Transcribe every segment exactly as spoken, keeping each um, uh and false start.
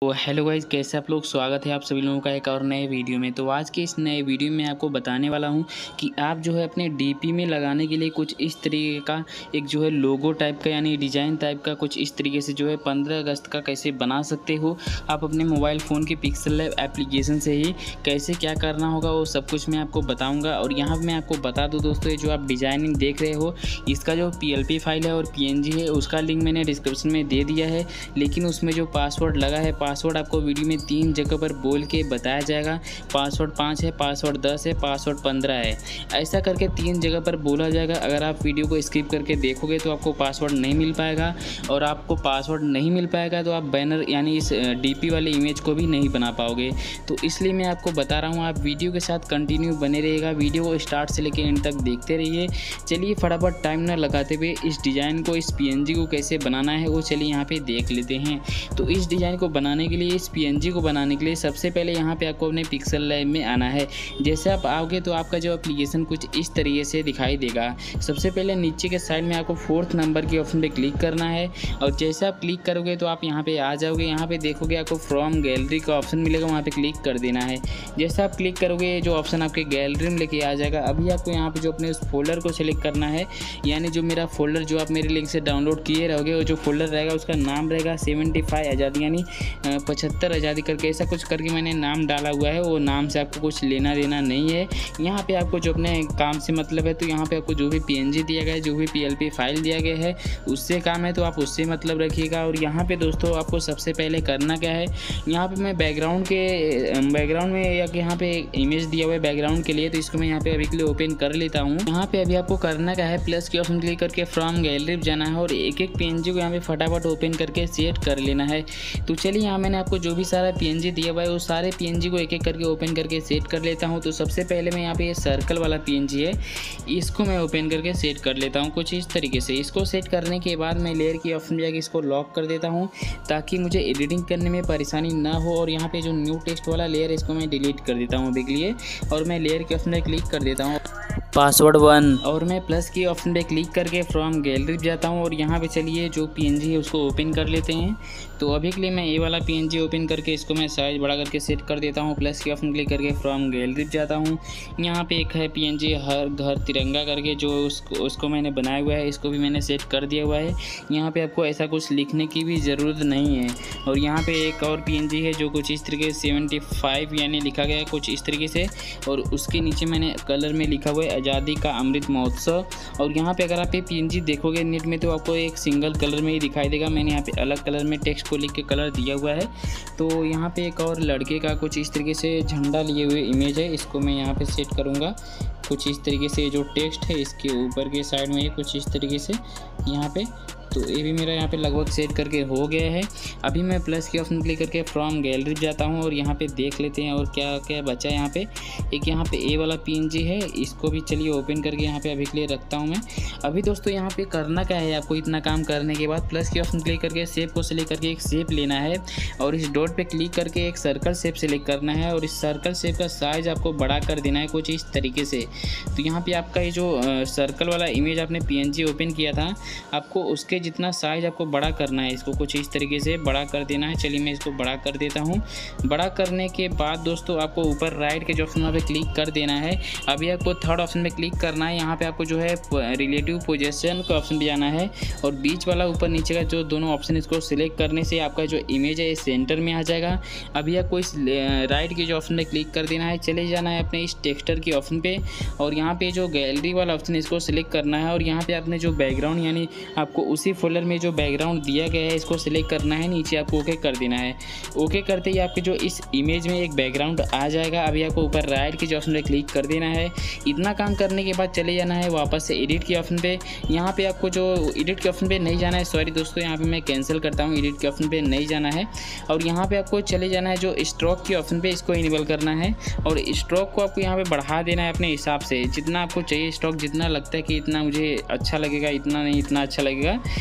तो hello guys, कैसे आप लोग। स्वागत है आप सभी लोगों का एक और नए वीडियो में। तो आज के इस नए वीडियो में आपको बताने वाला हूं कि आप जो है अपने डीपी में लगाने के लिए कुछ इस तरीके का एक जो है लोगो टाइप का यानी डिज़ाइन टाइप का कुछ इस तरीके से जो है पंद्रह अगस्त का कैसे बना सकते हो आप अपने मोबाइल फ़ोन के पिक्सल लैब एप्लीकेशन से ही। कैसे क्या करना होगा वो सब कुछ मैं आपको बताऊँगा। और यहाँ पर मैं आपको बता दूँ दोस्तों, ये जो आप डिज़ाइनिंग देख रहे हो इसका जो पी एल पी फाइल है और पी एन जी है उसका लिंक मैंने डिस्क्रिप्शन में दे दिया है। लेकिन उसमें जो पासवर्ड लगा है, पासवर्ड आपको वीडियो में तीन जगह पर बोल के बताया जाएगा। पासवर्ड पाँच है, पासवर्ड दस है, पासवर्ड पंद्रह है, ऐसा करके तीन जगह पर बोला जाएगा। अगर आप वीडियो को स्किप करके देखोगे तो आपको पासवर्ड नहीं मिल पाएगा, और आपको पासवर्ड नहीं मिल पाएगा तो आप बैनर यानी इस डीपी वाले इमेज को भी नहीं बना पाओगे। तो इसलिए मैं आपको बता रहा हूँ, आप वीडियो के साथ कंटिन्यू बने रहिएगा, वीडियो को स्टार्ट से लेकर एंड तक देखते रहिए। चलिए फटाफट टाइम न लगाते हुए इस डिज़ाइन को, इस पीएनजी को कैसे बनाना है वो चलिए यहाँ पे देख लेते हैं। तो इस डिज़ाइन को बनाने के लिए, इस पीएनजी को बनाने के लिए सबसे पहले यहाँ पे आपको अपने पिक्सल लैब में आना है। जैसे आप आओगे तो आपका जो एप्लीकेशन कुछ इस तरीके से दिखाई देगा। सबसे पहले नीचे के साइड में आपको फोर्थ नंबर के ऑप्शन पे क्लिक करना है, और जैसे आप क्लिक करोगे तो आप यहाँ पे आ जाओगे। यहाँ पे देखोगे आपको फ्रॉम गैलरी का ऑप्शन मिलेगा, वहाँ पे क्लिक कर देना है। जैसे आप क्लिक करोगे जो ऑप्शन आपके गैलरी में लेके आ जाएगा। अभी आपको यहाँ पे जो अपने उस फोल्डर को सिलेक्ट करना है, यानी जो मेरा फोल्डर जो आप मेरे लिंक से डाउनलोड किए रहोगे वो जो फोल्डर रहेगा उसका नाम रहेगा सेवेंटी फाइव आज़ादी यानी पचहत्तर आज़ादी करके, ऐसा कुछ करके मैंने नाम डाला हुआ है। वो नाम से आपको कुछ लेना देना नहीं है। यहाँ पे आपको जो अपने काम से मतलब है, तो यहाँ पे आपको जो भी पीएनजी दिया गया है, जो भी पीएलपी फाइल दिया गया है उससे काम है तो आप उससे मतलब रखिएगा। और यहाँ पे दोस्तों आपको सबसे पहले करना क्या है, यहाँ पे मैं बैकग्राउंड के बैकग्राउंड में या यहाँ पे इमेज दिया हुआ है बैकग्राउंड के लिए, तो इसको मैं यहाँ पे अभी के लिए ओपन कर लेता हूँ। यहाँ पे अभी आपको करना क्या है, प्लस के ऑप्शन क्लिक करके फ्रॉम गैलरी जाना है और एक एक पीएनजी को यहाँ पे फटाफट ओपन करके सेट कर लेना है। तो चलिए यहाँ मैंने आपको जो भी सारा पीएनजी दिया हुआ है उस सारे पीएनजी को एक एक करके ओपन करके सेट कर लेता हूँ। तो सबसे पहले मैं यहाँ पे ये सर्कल वाला पीएनजी है इसको मैं ओपन करके सेट कर लेता हूँ कुछ इस तरीके से। इसको सेट करने के बाद मैं लेयर की ऑप्शन में जाकर इसको लॉक कर देता हूँ ताकि मुझे एडिटिंग करने में परेशानी ना हो। और यहाँ पे जो न्यू टेक्स्ट वाला लेयर इसको मैं डिलीट कर देता हूँ अभी के लिए, और मैं लेयर के ऑप्शन में क्लिक कर देता हूँ पासवर्ड वन, और मैं प्लस की ऑप्शन पे क्लिक करके फ्रॉम गैलरी जाता हूँ। और यहाँ पे चलिए जो पीएनजी है उसको ओपन कर लेते हैं। तो अभी के लिए मैं ये वाला पीएनजी ओपन करके इसको मैं साइज बड़ा करके सेट कर देता हूँ। प्लस की ऑप्शन क्लिक करके फ्रॉम गैलरी जाता हूँ। यहाँ पे एक है पीएनजी हर घर तिरंगा करके, जो उसको उसको मैंने बनाया हुआ है, इसको भी मैंने सेट कर दिया हुआ है। यहाँ पे आपको ऐसा कुछ लिखने की भी ज़रूरत नहीं है। और यहाँ पे एक और पीएनजी है जो कुछ इस तरीके से सेवेंटी फाइव यानी लिखा गया है कुछ इस तरीके से, और उसके नीचे मैंने कलर में लिखा हुआ है आज़ादी का अमृत महोत्सव। और यहाँ पे अगर आप ये पीएनजी देखोगे नेट में तो आपको एक सिंगल कलर में ही दिखाई देगा। मैंने यहाँ पे अलग कलर में टेक्स्ट को लिख के कलर दिया हुआ है। तो यहाँ पे एक और लड़के का कुछ इस तरीके से झंडा लिए हुए इमेज है, इसको मैं यहाँ पे सेट करूँगा कुछ इस तरीके से। जो टेक्स्ट है इसके ऊपर के साइड में कुछ इस तरीके से यहाँ पे, तो ये भी मेरा यहाँ पे लगभग सेट करके हो गया है। अभी मैं प्लस के ऑप्शन क्लिक करके फ्रॉम गैलरी जाता हूँ और यहाँ पे देख लेते हैं और क्या क्या बचा है। यहाँ पे एक यहाँ पे ए वाला पीएनजी है, इसको भी चलिए ओपन करके यहाँ पे अभी के लिए रखता हूँ मैं। अभी दोस्तों यहाँ पे करना क्या है, आपको इतना काम करने के बाद प्लस के ऑप्शन क्लिक करके शेप को सिलेक्ट करके एक शेप लेना है, और इस डॉट पर क्लिक करके एक सर्कल शेप सिलेक्ट करना है, और इस सर्कल शेप का साइज़ आपको बड़ा कर देना है कुछ इस तरीके से। तो यहाँ पर आपका ये जो सर्कल वाला इमेज आपने पीएनजी ओपन किया था, आपको उसके जितना साइज आपको बड़ा करना है, इसको कुछ इस तरीके से बड़ा कर देना है। चलिए मैं इसको बड़ा कर देता हूँ। बड़ा करने के बाद दोस्तों आपको ऊपर राइट के जो ऑप्शन वहाँ पे क्लिक कर देना है। अभी आपको थर्ड ऑप्शन पे क्लिक करना है। यहाँ पे आपको जो है रिलेटिव पोजीशन का ऑप्शन पे जाना है, और बीच वाला ऊपर नीचे का जो दोनों ऑप्शन इसको सिलेक्ट करने से आपका जो इमेज है सेंटर में आ जाएगा। अभी आपको इस राइट के जो ऑप्शन पे क्लिक कर देना है, चले जाना है अपने इस टेक्सचर के ऑप्शन पे, और यहाँ पे जो गैलरी वाला ऑप्शन इसको सिलेक्ट करना है, और यहाँ पे आपने जो बैकग्राउंड यानी आपको उसी फोल्डर में जो बैकग्राउंड दिया गया है इसको सिलेक्ट करना है। नीचे आपको ओके कर देना है। ओके करते ही आपके जो इस इमेज में एक बैकग्राउंड आ जाएगा। अभी आपको ऊपर राइट के जो ऑप्शन पे क्लिक कर देना है। इतना काम करने के बाद चले जाना है वापस से एडिट के ऑप्शन पे। यहाँ पे आपको जो एडिट के ऑप्शन पे नहीं जाना है, सॉरी दोस्तों यहाँ पे मैं कैंसिल करता हूँ, एडिट के ऑप्शन पे नहीं जाना है। और यहाँ पे आपको चले जाना है जो स्ट्रोक के ऑप्शन पे, इसको इनेबल करना है, और स्ट्रोक को आपको यहाँ पे बढ़ा देना है अपने हिसाब से, जितना आपको चाहिए स्ट्रोक, जितना लगता है कि इतना मुझे अच्छा लगेगा, इतना नहीं इतना अच्छा लगेगा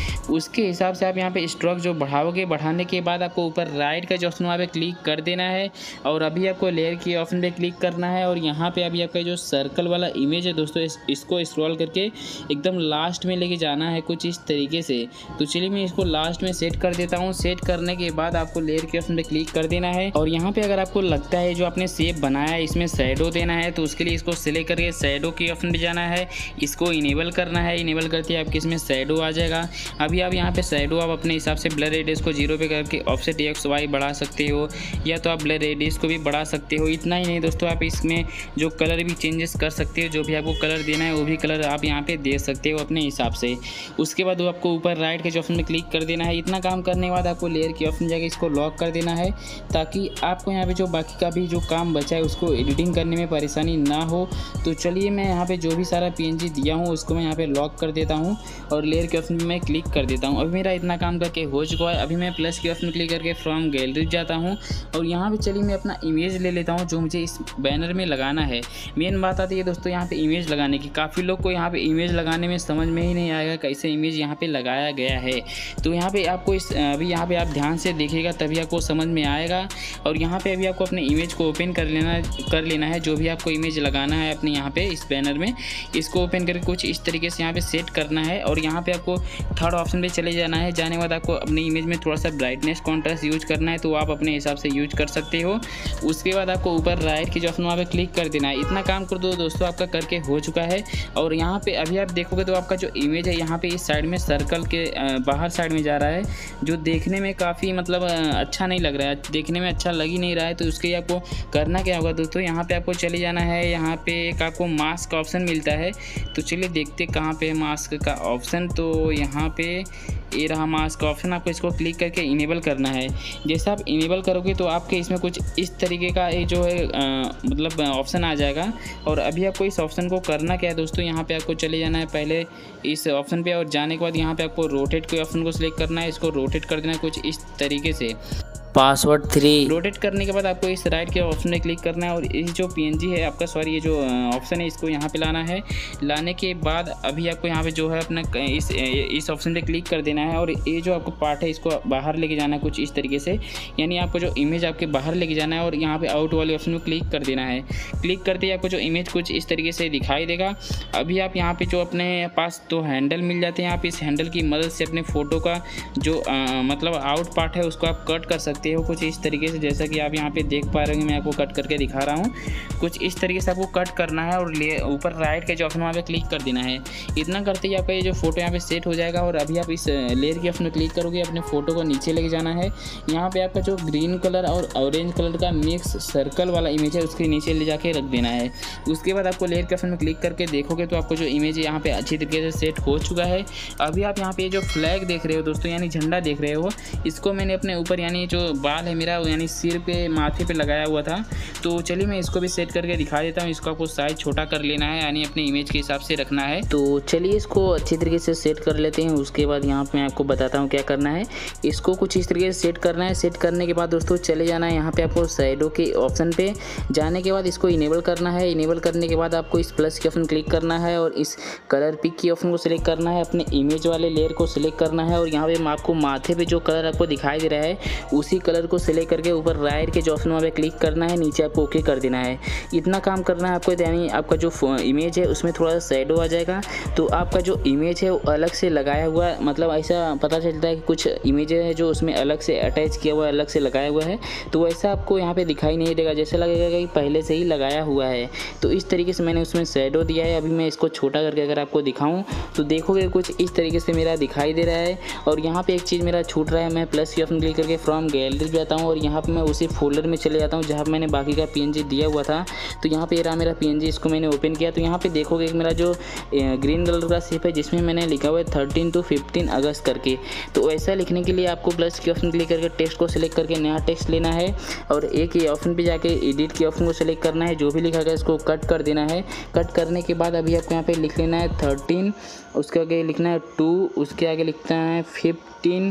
उसके हिसाब से आप यहाँ पे स्ट्रोक जो बढ़ाओगे, बढ़ाने के बाद आपको ऊपर राइट का जो ऑप्शन वहाँ पे क्लिक कर देना है और अभी आपको लेयर के ऑप्शन पे क्लिक करना है और यहाँ पे अभी आपका जो सर्कल वाला इमेज है दोस्तों, इस, इसको स्क्रॉल करके एकदम लास्ट में लेके जाना है कुछ इस तरीके से। तो चलिए मैं इसको लास्ट में सेट कर देता हूँ। सेट करने के बाद आपको लेयर के ऑप्शन पे क्लिक कर देना है और यहाँ पे अगर आपको लगता है जो आपने शेप बनाया है इसमें शैडो देना है तो उसके लिए इसको सिलेक्ट करके शैडो के ऑप्शन पे जाना है, इसको इनेबल करना है। इनेबल करते आपके इसमें शैडो आ जाएगा। अभी आप यहाँ पे शैडो आप अपने हिसाब से ब्लर रेडियस को जीरो पे करके ऑफसेट एक्स वाई बढ़ा सकते हो या तो आप ब्लर रेडियस को भी बढ़ा सकते हो। इतना ही नहीं दोस्तों, आप इसमें जो कलर भी चेंजेस कर सकते हो, जो भी आपको कलर देना है वो भी कलर आप यहाँ पे दे सकते हो अपने हिसाब से। उसके बाद वो आपको ऊपर राइट के ऑप्शन में क्लिक कर देना है। इतना काम करने के बाद आपको लेयर के ऑप्शन जाके इसको लॉक कर देना है ताकि आपको यहाँ पे जो बाकी का भी जो काम बचा है उसको एडिटिंग करने में परेशानी ना हो। तो चलिए मैं यहाँ पे जो भी सारा पीएनजी दिया हूँ उसको मैं यहाँ पे लॉक कर देता हूँ और लेयर के ऑप्शन में मैं क्लिक कर देता हूँ। अभी मेरा इतना काम करके हो चुका है। अभी मैं प्लस के ऑप्शन में क्लिक करके फ्रॉम गैलरी जाता हूँ और यहाँ पे चलिए मैं अपना इमेज ले लेता हूँ जो मुझे इस बैनर में लगाना है। मेन बात आती है दोस्तों यहाँ पे इमेज लगाने की। काफ़ी लोग को यहाँ पे इमेज लगाने में समझ में ही नहीं आएगा कैसे इमेज यहाँ पे लगाया गया है। तो यहाँ पे आपको इस अभी यहाँ पे आप ध्यान से देखिएगा तभी आपको समझ में आएगा। और यहाँ पे अभी आपको अपने इमेज को ओपन कर लेना कर लेना है जो भी आपको इमेज लगाना है अपने यहाँ पे इस बैनर में, इसको ओपन करके कुछ इस तरीके से यहाँ पे सेट करना है और यहाँ पे आपको थर्ड ऑप्शन पे चले जाना है। जाने के बाद आपको अपनी इमेज में थोड़ा सा ब्राइटनेस कॉन्ट्रास्ट यूज करना है तो आप अपने हिसाब से यूज कर सकते हो। उसके बाद आपको ऊपर राइट के जो ऑप्शन वहाँ पे क्लिक कर देना है। इतना काम कर दो दोस्तों, आपका करके हो चुका है। और यहाँ पे अभी आप देखोगे तो आपका जो इमेज है यहाँ पे इस साइड में सर्कल के बाहर साइड में जा रहा है जो देखने में काफ़ी मतलब अच्छा नहीं लग रहा है, देखने में अच्छा लग ही नहीं रहा है। तो उसके लिए आपको करना क्या होगा दोस्तों, यहाँ पे आपको चले जाना है। यहाँ पे एक आपको मास्क का ऑप्शन मिलता है तो चलिए देखते कहाँ पे है मास्क का ऑप्शन। तो यहाँ पे ये रहा मास्क का ऑप्शन, आपको इसको क्लिक करके इनेबल करना है। जैसे आप इनेबल करोगे तो आपके इसमें कुछ इस तरीके का एक जो है आ, मतलब ऑप्शन आ जाएगा। और अभी आपको इस ऑप्शन को करना क्या है दोस्तों, यहाँ पे आपको चले जाना है पहले इस ऑप्शन पे और जाने के बाद यहाँ पे आपको रोटेट के ऑप्शन को सिलेक्ट करना है। इसको रोटेट कर देना है कुछ इस तरीके से। पासवर्ड थ्री रोटेट करने के बाद आपको इस राइट के ऑप्शन में क्लिक करना है और ये जो पीएनजी है आपका, सॉरी ये जो ऑप्शन है इसको यहाँ पे लाना है। लाने के बाद अभी आपको यहाँ पे जो है अपना इस इस ऑप्शन पे क्लिक कर देना है और ये जो आपको पार्ट है इसको बाहर लेके जाना है कुछ इस तरीके से, यानी आपको जो इमेज आपके बाहर लेके जाना है और यहाँ पे आउट वाले ऑप्शन में क्लिक कर देना है। क्लिक करते ही आपको जो इमेज कुछ इस तरीके से दिखाई देगा। अभी आप यहाँ पे जो अपने पास दो हैंडल मिल जाते हैं, आप इस हैंडल की मदद से अपने फ़ोटो का जो आ, मतलब आउट पार्ट है उसको आप कट कर सकते हो कुछ इस तरीके से। जैसा कि आप यहाँ पे देख पा रहे होंगे, मैं आपको कट करके दिखा रहा हूँ। कुछ इस तरीके से आपको कट करना है और ले ऊपर राइट के जो ऑप्शन वहाँ पे क्लिक कर देना है। इतना करते ही आपका ये जो फोटो यहाँ पे सेट हो जाएगा। और अभी आप इस लेयर के ऑप्शन में क्लिक करोगे, अपने फोटो को नीचे लेके जाना है। यहाँ पे आपका जो ग्रीन कलर और ऑरेंज कलर का मिक्स सर्कल वाला इमेज है उसके नीचे ले जाके रख देना है। उसके बाद आपको लेयर के ऑप्शन में क्लिक करके देखोगे तो आपको जो इमेज है यहाँ पे अच्छी तरीके से सेट हो चुका है। अभी आप यहाँ पे जो फ्लैग देख रहे हो दोस्तों, यानी झंडा देख रहे हो, इसको मैंने अपने ऊपर यानी जो बाल मेरा यानी सिर पे माथे पे लगाया हुआ था। तो चलिए मैं इसको भी सेट करके दिखा देता हूँ। इसको आपको साइज छोटा कर लेना है, यानी अपने इमेज के हिसाब से रखना है। तो चलिए इसको अच्छी तरीके से सेट कर लेते हैं। उसके बाद यहाँ पे मैं आपको बताता हूँ क्या करना है। इसको कुछ इस तरीके से सेट करना है। सेट करने के बाद दोस्तों चले जाना है यहाँ पे आपको शैडो के ऑप्शन पे। जाने के बाद इसको इनेबल करना है। इनेबल करने के बाद आपको इस प्लस के ऑप्शन क्लिक करना है और इस कलर पिक की ऑप्शन को सिलेक्ट करना है। अपने इमेज वाले लेयर को सिलेक्ट करना है और यहाँ पे आपको माथे पे जो कलर आपको दिखाई दे रहा है उसी कलर को सिलेक्ट करके ऊपर राइट के जो ऑप्शन वहाँ पे क्लिक करना है, नीचे आपको ओके कर देना है। इतना काम करना है आपको, यानी आपका जो इमेज है उसमें थोड़ा सा शैडो आ जाएगा तो आपका जो इमेज है वो अलग से लगाया हुआ, मतलब ऐसा पता चलता है कि कुछ इमेज है जो उसमें अलग से अटैच किया हुआ है, अलग से लगाया हुआ है। तो वैसा आपको यहाँ पे दिखाई नहीं देगा, जैसे लगेगा कि पहले से ही लगाया हुआ है। तो इस तरीके से मैंने उसमें शैडो दिया है। अभी मैं इसको छोटा करके अगर आपको दिखाऊँ तो देखोगे कुछ इस तरीके से मेरा दिखाई दे रहा है। और यहाँ पे एक चीज़ मेरा छूट रहा है, मैं प्लस की ऑप्शन क्लिक करके फ्रॉम गैलरी जाता हूँ और यहाँ पे मैं उसी फोल्डर में चले जाता हूँ जहाँ पे मैंने बाकी का पीएनजी दिया हुआ था। तो यहाँ पे रहा मेरा पीएनजी, इसको मैंने ओपन किया तो यहाँ पे देखोगे कि मेरा जो ग्रीन कलर का शेप है जिसमें मैंने लिखा हुआ है थर्टीन टू फिफ्टीन अगस्त करके। तो ऐसा लिखने के लिए आपको प्लस के ऑप्शन क्लिक करके टेक्स्ट को सिलेक्ट करके नया टेक्स्ट लेना है और एक ही ऑप्शन पे जाके एडिट के ऑप्शन को सिलेक्ट करना है। जो भी लिखा गया इसको कट कर देना है। कट करने के बाद अभी आपको यहाँ पे लिख लेना है थर्टीन, उसके आगे लिखना है टू, उसके आगे लिखना है फिफ्टीन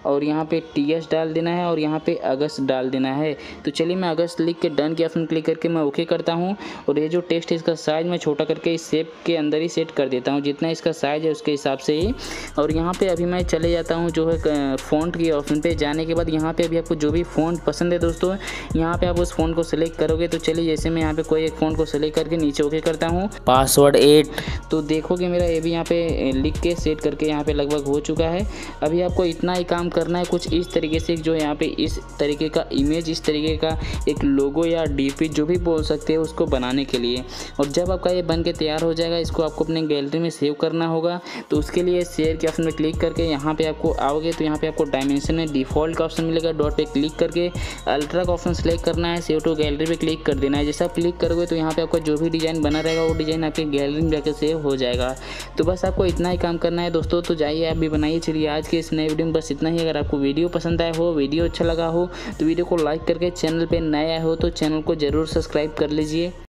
और यहाँ पे टी एस डाल देना है और यहाँ पे अगस्त डाल देना है। तो चलिए मैं अगस्त लिख के डन के ऑप्शन क्लिक करके मैं ओके करता हूँ और ये जो टेक्स्ट है इसका साइज मैं छोटा करके इस शेप के अंदर ही सेट कर देता हूँ, जितना इसका साइज है उसके हिसाब से ही। और यहाँ पे अभी मैं चले जाता हूँ जो है फ़ॉन्ट के ऑप्शन पे। जाने के बाद यहाँ पे अभी आपको जो भी फ़ॉन्ट पसंद है दोस्तों, यहाँ पे आप उस फ़ॉन्ट को सिलेक्ट करोगे। तो चलिए जैसे मैं यहाँ पे कोई एक फ़ॉन्ट को सिलेक्ट करके नीचे ओके करता हूँ, पासवर्ड एट। तो देखोगे मेरा ये भी यहाँ पे लिख के सेट करके यहाँ पे लगभग हो चुका है। अभी आपको इतना ही काम करना है, कुछ इस तरीके से जो यहाँ पे इस तरीके का इमेज, इस तरीके का एक लोगो या डीपी जो भी बोल सकते हैं उसको बनाने के लिए। और जब आपका ये बन के तैयार हो जाएगा, इसको आपको अपने गैलरी में सेव करना होगा। तो उसके लिए शेयर के ऑप्शन में क्लिक करके यहाँ पे आपको आओगे तो यहाँ पे आपको डायमेंशन में डिफ़ॉल्ट का ऑप्शन मिलेगा, डॉट पे क्लिक करके अल्ट्रा का ऑप्शन सेलेक्ट करना है, सेव टू गैलरी पे क्लिक कर देना है। जैसे आप क्लिक करोगे तो यहाँ पे आपका जो भी डिज़ाइन बना रहेगा वो डिज़ाइन आपके गैलरी में जाकर सेव हो जाएगा। तो बस आपको इतना ही काम करना है दोस्तों। तो जाइए आप भी बनाइए। चलिए आज के इस नए वीडियो में बस इतना ही। अगर आपको वीडियो पसंद आया हो, वीडियो अच्छा लगा हो तो वीडियो को लाइक करके चैनल पे नए आए हो तो चैनल को ज़रूर सब्सक्राइब कर लीजिए।